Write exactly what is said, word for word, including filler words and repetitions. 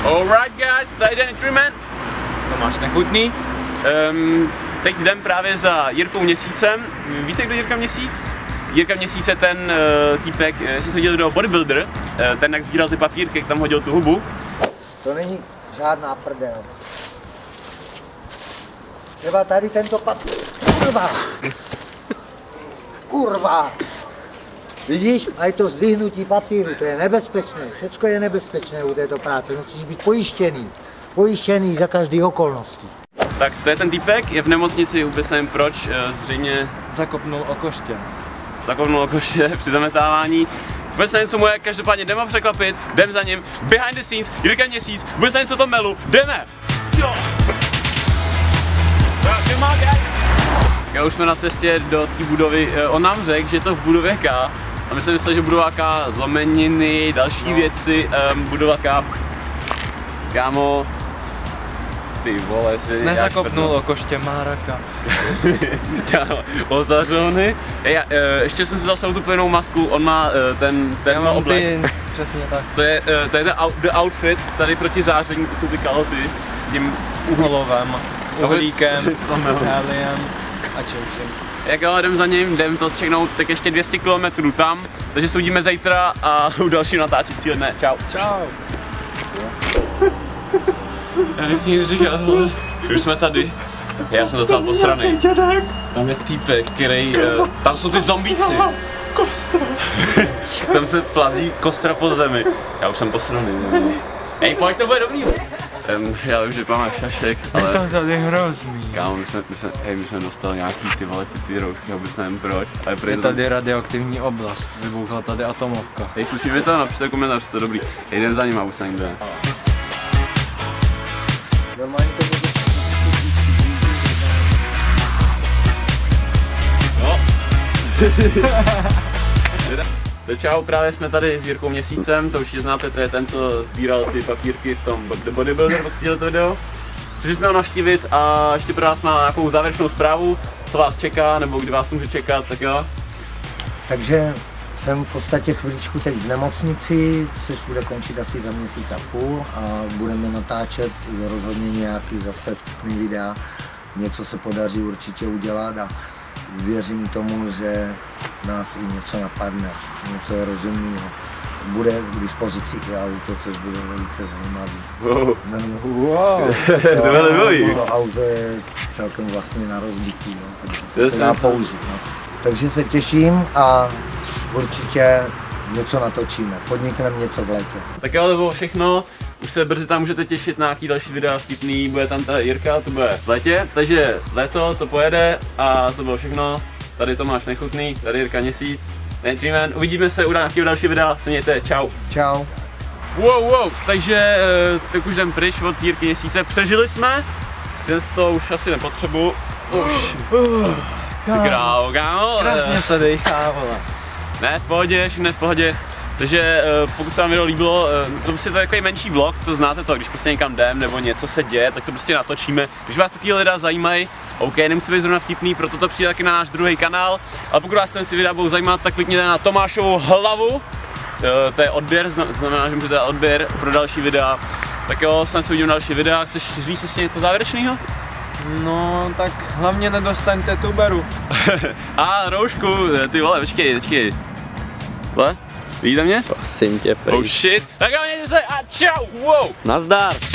Alright guys, tady den Treeman. Tomáš Nechutný. Um, teď jdem právě za Jirkou Měsícem. Víte, kdo je Jirka Měsíc? Jirka Měsíc je ten uh, týpek, jestli jste viděli do Bodybuilder, uh, ten jak sbíral ty papírky, jak tam hodil tu hubu. To není žádná prdel. Třeba tady tento papír. Kurva! Kurva! Vidíš? A je to zdvihnutí papíru, to je nebezpečné. Všecko je nebezpečné u této práce. Musíš být pojištěný. Pojištěný za každý okolností. Tak to je ten týpek, je v nemocnici, vůbec nevím proč, zřejmě Zakopnul okoště. Zakopnul okoště při zametávání. Vůbec nevím, co mu je, každopádně jdem ho překvapit, jdem za ním, behind the scenes, Jirka Měsíc, vůbec nevím, co to melu, jdeme! Jo! Já už jsme na cestě do té budovy, on nám řekl, že je to v budově K. A my jsme mysleli, že budova K, zlomeniny, další no. věci, um, budova K. Kámo, ty vole, si nezakopnul okoště, má raka. Kámo, ozařony. Já, uh, ještě jsem si zasal tu plynou masku, on má uh, ten, ten Já mám oblek. ty, přesně tak. To je, uh, to je ten out, the outfit, tady proti záření, to jsou ty kalhoty s tím uholovem, uhlíkem, heliem a čím čím. Jak jo, jdem za ním, jdem to zčeknout tak ještě dvě stě kilometrů tam, takže se uvidíme zítra a u dalšího natáčícího dne. Čau. Čau. Já nechci nic říkat, ale už jsme tady. Já jsem docela posranej. Tam je týpek, který, uh, tam jsou ty zombíci. Kostra. Tam se plazí kostra pod zemi. Já už jsem posranej. Hej, pojď, to bude dobrý. Um, já vím, že máme šašek, ale... Je to tady hrozný. Kámo, my jsme, my jsme, hej, my jsme dostali nějaký ty vole, ty, ty roušky, vůbec nevím proč. Ale je tady radioaktivní oblast, vybuchla tady atomovka. Hej, slyšíme to, napište komentář, to je dobrý. Hej, jdem za ním a už se jde. Normálně to bude... No. Čau, právě jsme tady s Jirkou Měsícem, to už znáte, to je ten, co sbíral ty papírky v tom The Bodybuilder, pokud jste dělali to video. Přišli jsme ho navštívit a ještě pro nás má nějakou závěrečnou zprávu, co vás čeká, nebo kdy vás může čekat, tak jo. Takže jsem v podstatě chviličku teď v nemocnici, což bude končit asi za měsíc a půl a budeme natáčet rozhodně nějaký zase vtipný videa. Něco se podaří určitě udělat a věřím tomu, že nás i něco napadne, něco rozumného. Bude k dispozici i auto, což bude velice zajímavý. Wow. No, wow. To bylo dobrý. To auto je celkem vlastně na rozbití, no, takže to se dá použít. No. Takže se těším a určitě něco natočíme, podnikneme něco v létě. Tak jo, to bylo všechno. Už se brzy tam můžete těšit na nějaký další videa vtipný, bude tam ta Jirka, to bude v létě, takže léto to pojede a to bylo všechno. Tady Tomáš Nechutný, tady Jirka Měsíc, ne Treeman, uvidíme se u nějakého dalšího videa, se mějte, čau. Čau. Wow, wow, takže tak už jdem pryč od Jirky Měsíce, přežili jsme, dnes to už asi nepotřebuji. Už. Krávo, kámo. Krásně se dejchá, vole. Ne, v pohodě, všechno v pohodě. Takže pokud se vám video líbilo, to prostě je takový menší vlog, to znáte to, když prostě někam jdem nebo něco se děje, tak to prostě natočíme. Když vás taky lidé zajímají, OK, nemusí být zrovna vtipný, proto to přijde taky na náš druhý kanál. Ale pokud vás ten si videa budou zajímat, tak klikněte na Tomášovu hlavu. To je odběr, znamená, že můžete dát odběr pro další videa. Tak jo, snad se uvidíme další videa. Chceš říct ještě něco závěrečného? No, tak hlavně nedostaňte tuberu. A roušku, ty vole, počkej, počkej. Vole? Vidíte mě? Prosím tě, prý. Oh shit. Tak jo, mějte se a čau, wow. Nazdar.